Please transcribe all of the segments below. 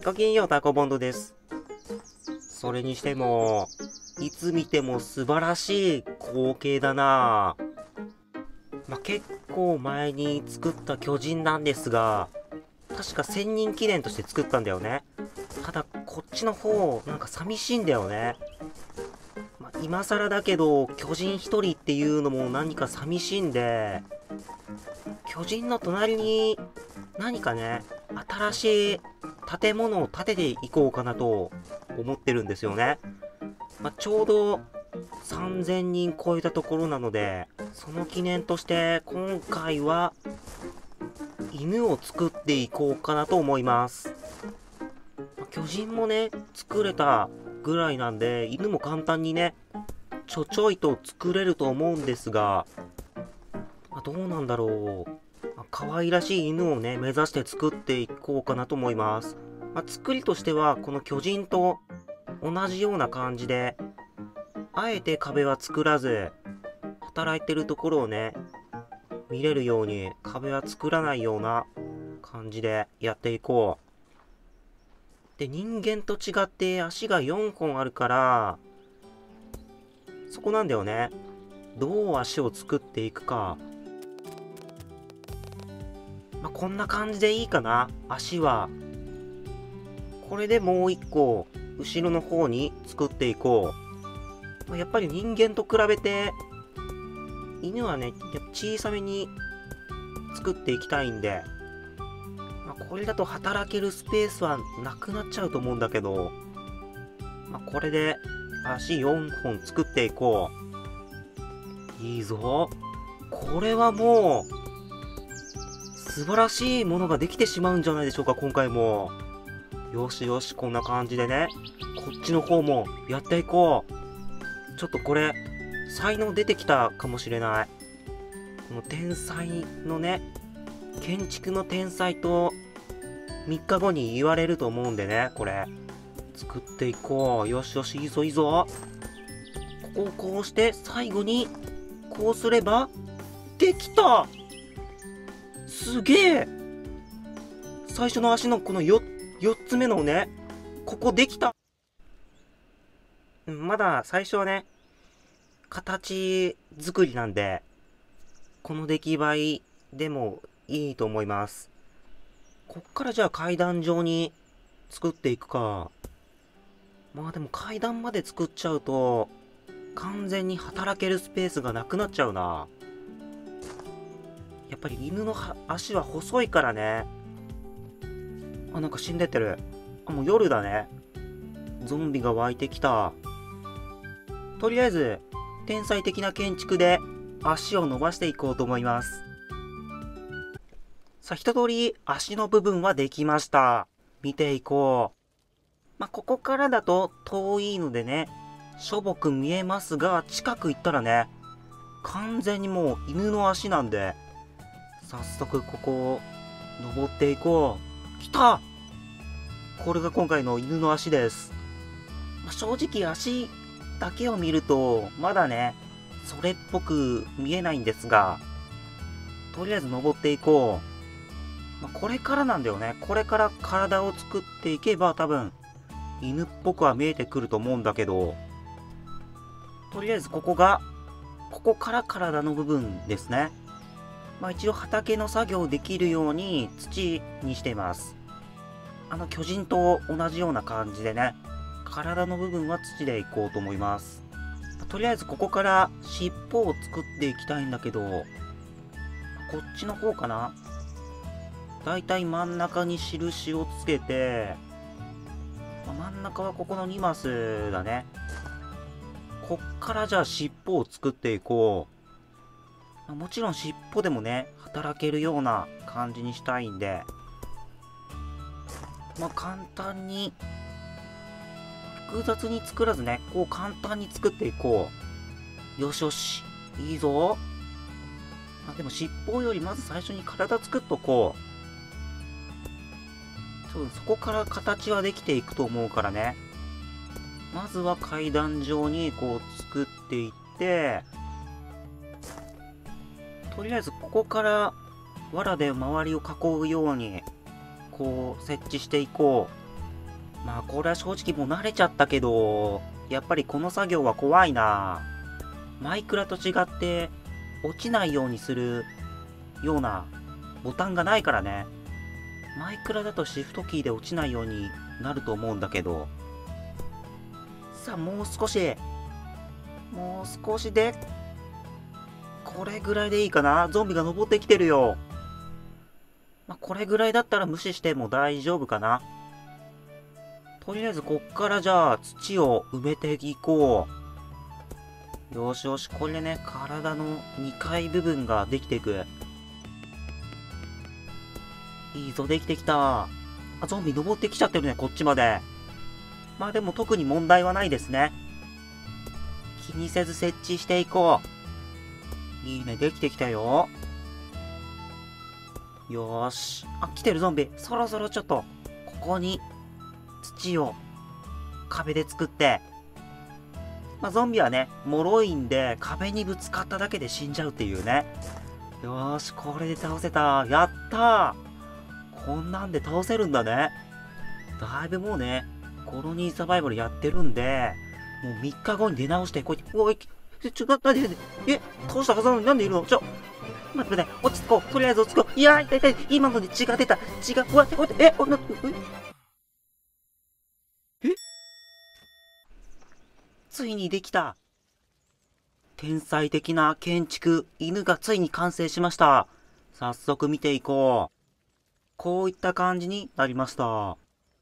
ごきげんよう、タコボンドです。それにしても、いつ見ても素晴らしい光景だな。結構前に作った巨人なんですが、確か1000人記念として作ったんだよね。ただ、こっちの方、なんか寂しいんだよね。今更だけど、巨人一人っていうのも何か寂しいんで、巨人の隣に何かね、新しい建物を建てていこうかなと思ってるんですよね。ちょうど3000人超えたところなので、その記念として今回は犬を作っていこうかなと思います。巨人もね、作れたぐらいなんで、犬も簡単にね、ちょいと作れると思うんですが、どうなんだろう。可愛らしい犬をね、目指して作っていこうかなと思います。作りとしては、この巨人と同じような感じで、あえて壁は作らず、働いてるところをね、見れるように壁は作らないような感じでやっていこう。で、人間と違って足が4本あるから、そこなんだよね。どう足を作っていくか。こんな感じでいいかな、足は。これでもう一個、後ろの方に作っていこう。やっぱり人間と比べて、犬はね、小さめに作っていきたいんで、これだと働けるスペースはなくなっちゃうと思うんだけど、これで足4本作っていこう。いいぞ。これはもう、素晴らしいものができてしまうんじゃないでしょうか、今回も。よしよし、こんな感じでね、こっちの方もやっていこう。ちょっとこれ、才能出てきたかもしれない。この天才のね、建築の天才と3日後に言われると思うんでね、これ。作っていこう。よしよし、いいぞいいぞ。ここをこうして、最後に、こうすれば、できた！すげえ！最初の足のこの4つ目のね、ここできた！まだ最初はね、形作りなんで、この出来栄えでもいいと思います。こっからじゃあ階段状に作っていくか。でも階段まで作っちゃうと、完全に働けるスペースがなくなっちゃうな。やっぱり犬の足は細いからね。なんか死んでってる。もう夜だね。ゾンビが湧いてきた。とりあえず、天才的な建築で足を伸ばしていこうと思います。さあ、一通り足の部分はできました。見ていこう。ここからだと遠いのでね、しょぼく見えますが、近く行ったらね、完全にもう犬の足なんで、早速ここを登っていこう。来た！これが今回の犬の足です。正直足だけを見ると、まだね、それっぽく見えないんですが、とりあえず登っていこう。これからなんだよね。これから体を作っていけば多分、犬っぽくは見えてくると思うんだけど、とりあえずここから体の部分ですね。一応畑の作業できるように土にしています。巨人と同じような感じでね、体の部分は土でいこうと思います。とりあえずここから尻尾を作っていきたいんだけど、こっちの方かな？だいたい真ん中に印をつけて、真ん中はここの2マスだね。こっからじゃあ尻尾を作っていこう。もちろん尻尾でもね、働けるような感じにしたいんで、簡単に、複雑に作らずね、こう簡単に作っていこう。よしよし、いいぞ。でも尻尾よりまず最初に体作っとこう。そこから形はできていくと思うからね。まずは階段状にこう作っていって、とりあえずここから藁で周りを囲うようにこう設置していこまあこれは正直もう慣れちゃったけど、やっぱりこの作業は怖いな。マイクラと違って落ちないようにするようなボタンがないからね。マイクラだとシフトキーで落ちないようになると思うんだけど。さあもう少しで、これぐらいでいいかな。ゾンビが登ってきてるよ。まあ、これぐらいだったら無視しても大丈夫かな。とりあえずこっからじゃあ土を埋めていこう。よしよし、これね、体の2階部分ができていく。いいぞ、できてきた。あ、ゾンビ登ってきちゃってるね、こっちまで。まあでも特に問題はないですね。気にせず設置していこう。いいね、できてきたよ。よーし。あ、来てるゾンビ。そろそろちょっと、ここに土を壁で作って。まあ、ゾンビはね、脆いんで壁にぶつかっただけで死んじゃうっていうね。よーし、これで倒せた。やったー。こんなんで倒せるんだね。だいぶもうね、コロニーサバイバルやってるんで、もう3日後に出直して、こうやって、おい、なんで、倒したはずなのになんでいるの？待って、落ち着こう。とりあえず落ち着こう。いやー、痛い、今ので血が出た。血が、うわ、ついにできた。天才的な建築、犬がついに完成しました。早速見ていこう。こういった感じになりました。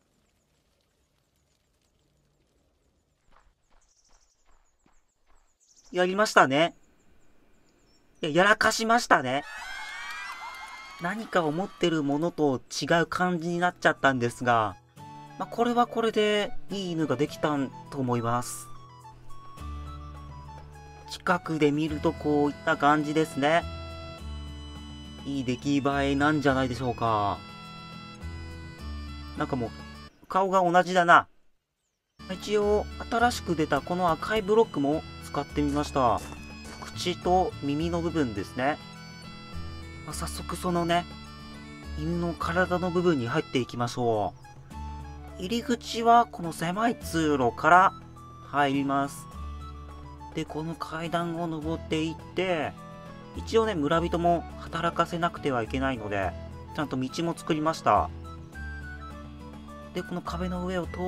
やりましたね。やらかしましたね。何か思ってるものと違う感じになっちゃったんですが、まあ、これはこれでいい犬ができたと思います。近くで見るとこういった感じですね。いい出来栄えなんじゃないでしょうか。なんかもう顔が同じだな。一応新しく出たこの赤いブロックも使ってみました。口と耳の部分ですね。まあ、早速そのね、犬の体の部分に入っていきましょう。入り口はこの狭い通路から入ります。で、この階段を登っていって、一応ね、村人も働かせなくてはいけないので、ちゃんと道も作りました。で、この壁の上を通って、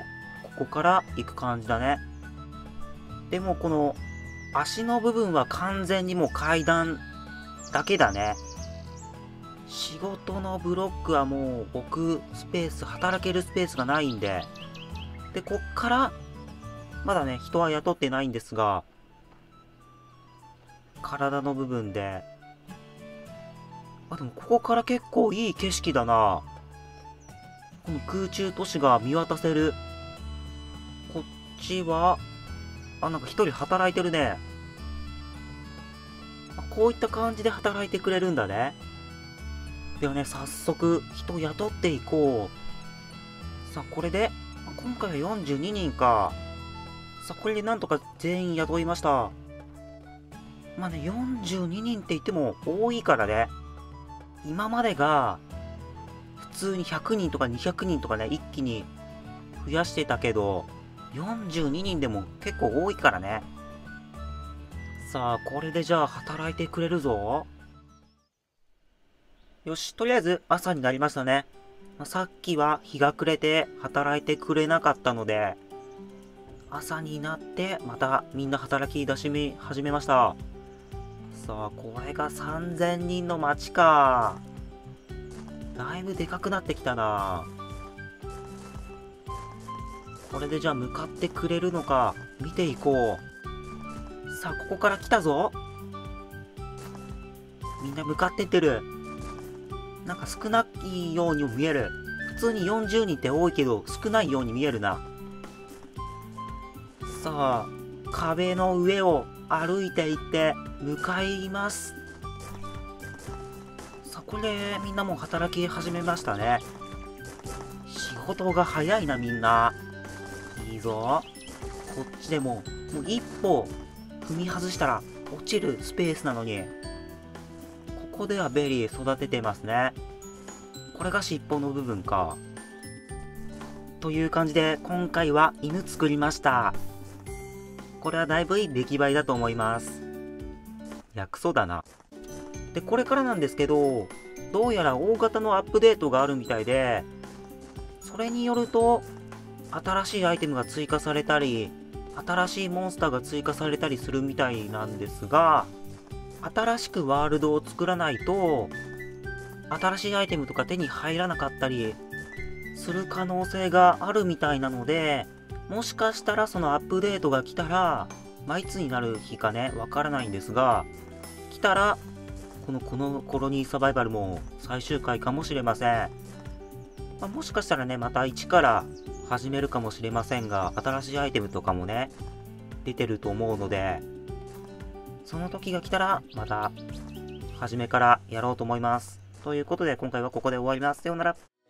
ここから行く感じだね。でもこの足の部分は完全にもう階段だけだね。仕事のブロックはもう置くスペース、働けるスペースがないんで。で、こっから、まだね、人は雇ってないんですが、体の部分で。あ、でもここから結構いい景色だな。この空中都市が見渡せる。こっちは、あ、なんか一人働いてるね。こういった感じで働いてくれるんだね。ではね、早速人雇っていこう。さあ、これで、今回は42人か。さあ、これでなんとか全員雇いました。まあね、42人って言っても多いからね。今までが、普通に100人とか200人とかね、一気に増やしてたけど、42人でも結構多いからね。さあ、これでじゃあ働いてくれるぞ。よし、とりあえず朝になりましたね。さっきは日が暮れて働いてくれなかったので、朝になってまたみんな働き始めました。さあ、これが3000人の町か。だいぶでかくなってきたな。これでじゃあ向かってくれるのか見ていこう。さあ、ここから来たぞ。みんな向かってってる。なんか少ないようにも見える。普通に40人って多いけど少ないように見えるな。さあ、壁の上を歩いていって向かいます。さあ、これでみんなもう働き始めましたね。仕事が早いな、みんな。いいぞ。こっちでもう一歩踏み外したら落ちるスペースなのに、ここではベリー育ててますね。これが尻尾の部分か。 という感じで今回は犬作りました。これはだいぶいい出来栄えだと思います。いや、クソだな。で、これからなんですけど、どうやら大型のアップデートがあるみたいで、それによると、新しいアイテムが追加されたり、新しいモンスターが追加されたりするみたいなんですが、新しくワールドを作らないと、新しいアイテムとか手に入らなかったりする可能性があるみたいなので、もしかしたらそのアップデートが来たら、いつになる日かね、わからないんですが、来たら、このコロニーサバイバルも最終回かもしれません。もしかしたらね、また一から始めるかもしれませんが、新しいアイテムとかもね、出てると思うので、その時が来たら、また、初めからやろうと思います。ということで、今回はここで終わります。さようなら。